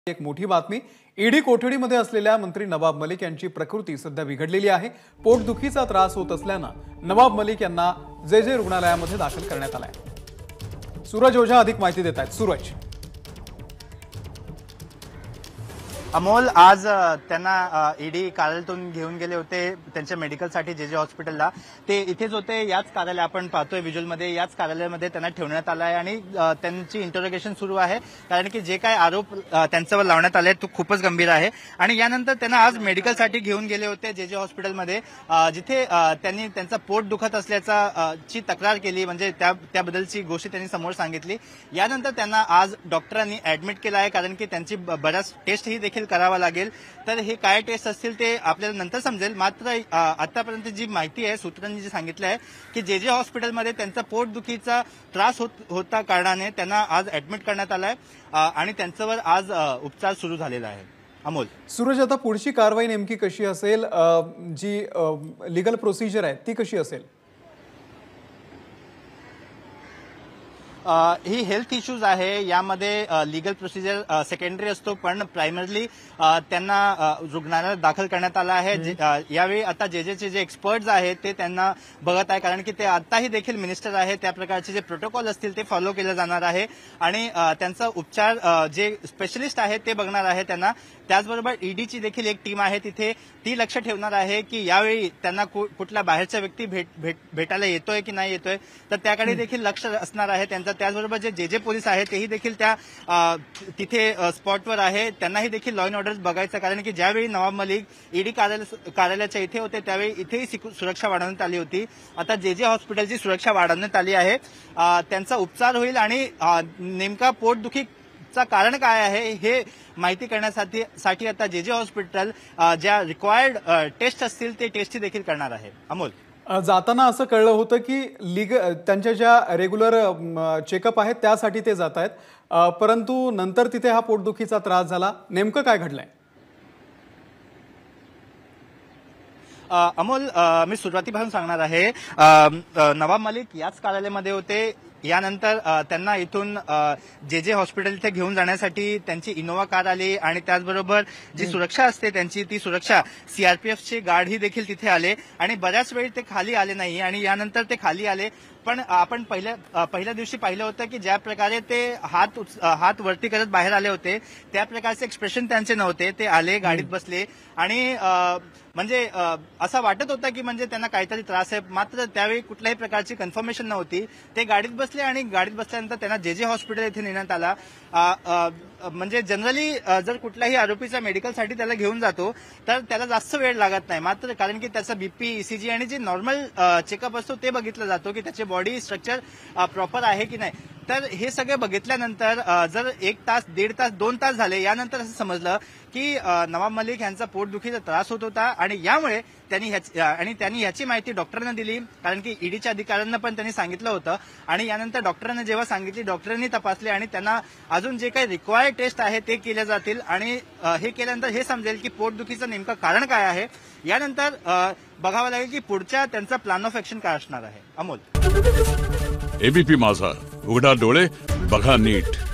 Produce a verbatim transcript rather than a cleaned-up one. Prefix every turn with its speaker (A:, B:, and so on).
A: एक मोठी बातमी। ईडी कोठडीमध्ये असलेल्या मंत्री नवाब मलिक यांची प्रकृती सध्या बिघडलेली आहे। पोटदुखीचा त्रास होत असल्याने नवाब मलिक यांना जे जे रुग्णालयामध्ये दाखल करण्यात आले आहे। सूरज ओझा अधिक माहिती देत आहेत। सूरज,
B: अमोल, आज त्यांना ईडी कार्यालयातून घेऊन गेले होते त्यांच्या मेडिकलसाठी जे जे हॉस्पिटलला। ते इथेच होते, याच कार्यालय आपण पाहतोय व्हिज्युअलमध्ये, याच कार्यालयामध्ये त्यांना ठेवण्यात आलं आहे आणि त्यांची इंटरोगेशन सुरू आहे, कारण की जे काय आरोप त्यांच्यावर लावण्यात आले तो खूपच गंभीर आहे। आणि यानंतर त्यांना आज मेडिकलसाठी घेऊन गेले होते जे जे हॉस्पिटलमध्ये, जिथे त्यांनी त्यांचा पोट दुखत असल्याचा ची तक्रार केली, म्हणजे त्या त्याबद्दलची गोष्ट त्यांनी समोर सांगितली। यानंतर त्यांना आज डॉक्टरांनी ऍडमिट केलं आहे, कारण की त्यांची बऱ्याच टेस्टही देखील करावा लागेल। तर हे काय टेस्ट असतील ते आपल्याला नंतर समजेल। मात्र आतापर्यंत जी माहिती आहे, सूत्रांनी जे सांगितलं आहे की जे जे हॉस्पिटलमध्ये त्यांचा पोटदुखीचा त्रास होत होता कारणाने त्यांना आज ऍडमिट करण्यात आलाय आणि त्यांच्यावर आज उपचार सुरू झालेला आहे। अमोल,
A: सूरज, आता पुढची कारवाई नेमकी कशी असेल? जी लीगल प्रोसिजर आहे ती कशी असेल?
B: ही हेल्थ इश्यूज आहे, यामध्ये लीगल प्रोसिजर सेकंडरी असतो, पण प्रायमरली त्यांना रुग्णालयात दाखल करण्यात आलं आहे। यावेळी आता जे जेचे जे एक्सपर्ट्स आहेत ते त्यांना बघत आहे, कारण की ते आताही देखील मिनिस्टर आहे, त्या प्रकारचे जे प्रोटोकॉल असतील ते फॉलो केले जाणार आहे आणि त्यांचा उपचार जे स्पेशलिस्ट आहेत ते बघणार आहे त्यांना। त्याचबरोबर ईडीची देखील एक टीम आहे तिथे, ती लक्ष ठेवणार आहे की यावेळी त्यांना कुठला बाहेरचा व्यक्ती भेट भेट भेटायला येतोय की नाही येतोय, तर त्याकडे देखील लक्ष असणार आहे त्यांचं। त्याचबरोबर जे जे जे पोलीस आहेत तेही देखील त्या तिथे स्पॉटवर आहे, त्यांनाही देखील लॉ अँड ऑर्डर बघायचं, कारण की ज्यावेळी नवाब मलिक ईडी कार्यालयाच्या इथे होते त्यावेळी इथेही सुरक्षा वाढवण्यात आली होती। आता जे जे हॉस्पिटलची सुरक्षा वाढवण्यात आली आहे, त्यांचा उपचार होईल आणि नेमका पोटदुखीचा कारण काय आहे हे माहिती करण्यासाठी साठी आता जे जे हॉस्पिटल ज्या रिक्वायर्ड टेस्ट असतील ते टेस्ट देखील करणार आहे। अमोल,
A: जाताना असं कळलं होतं की लीग त्यांच्या ज्या रेग्युलर चेकअप आहेत त्यासाठी ते जात आहेत, परंतु नंतर तिथे हा पोटदुखीचा त्रास झाला। नेमकं काय घडलंय?
B: अमोल, मी सुरुवातीपासून सांगणार आहे। नवाब मलिक याच कार्यालयामध्ये होते, यानंतर त्यांना इथून जे जे हॉस्पिटल इथे घेऊन जाण्यासाठी त्यांची इनोव्हा कार आली आणि त्याचबरोबर जी सुरक्षा असते त्यांची ती सुरक्षा सीआरपीएफचे गार्डही देखील तिथे आले आणि बऱ्याच वेळ ते खाली आले नाही आणि यानंतर ते खाली आले। पण आपण पहिल्या पहिल्या दिवशी पाहिलं होतं की ज्या प्रकारे ते हात हात वरती करत बाहेर आले होते त्या प्रकारचे एक्सप्रेशन त्यांचे नव्हते। ते आले, गाडीत बसले आणि म्हणजे असं वाटत होतं की म्हणजे त्यांना काहीतरी त्रास आहे, मात्र त्यावेळी कुठल्याही प्रकारची कन्फर्मेशन नव्हती। ते गाडीत बसले आणि गाडीत बसल्यानंतर त्यांना जे जे हॉस्पिटल इथे नेण्यात आला। म्हणजे जनरली जर कुठल्याही आरोपीचा मेडिकलसाठी त्याला घेऊन जातो तर त्याला जास्त वेळ लागत नाही, मात्र कारण की त्याचा बीपी, ईसीजी आणि जे नॉर्मल चेकअप असतो ते बघितलं जातो की त्याचे बॉडी स्ट्रक्चर प्रॉपर आहे की नाही। तर हे सगळे बघितल्यानंतर जर एक तास दीड तास दोन तास झाले, यानंतर असं समजलं की नवाब मलिक यांचा पोटदुखीचा त्रास होत होता आणि यामुळे त्यांनी आणि त्यांनी याची माहिती डॉक्टरांना दिली, कारण की ईडीच्या अधिकाऱ्यांना पण त्यांनी सांगितलं होतं। आणि यानंतर डॉक्टरांना जेव्हा सांगितली, डॉक्टरांनी तपासले आणि त्यांना अजून जे काही रिक्वायर्ड टेस्ट आहे ते केले जातील आणि हे केल्यानंतर हे समजेल की पोटदुखीचं नेमकं कारण काय आहे। यानंतर बघावं लागेल की पुढच्या त्यांचा प्लॅन ऑफ ऍक्शन काय असणार आहे। अमोल,
C: एबीपी माझा, उघडा डोळे बघा नीट।